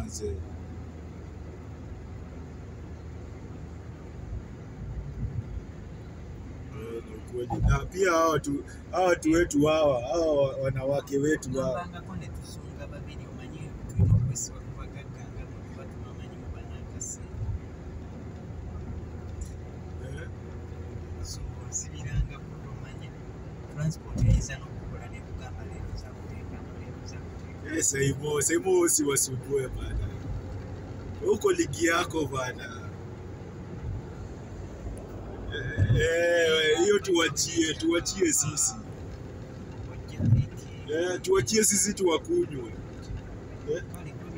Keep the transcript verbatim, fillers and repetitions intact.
manze. Na pia hawa tu hawa watu wetu hawa hawa wanawake wetu hawa Yes, Saimo, Saimo usiwasumbue bana. Huko ligi yako bana. Eh, hiyo tuachie, tuachie sisi. Eh, tuachie sisi tuwakunywe. Eh?